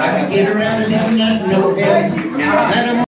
I could get around and have nothing, no help. Now that I'm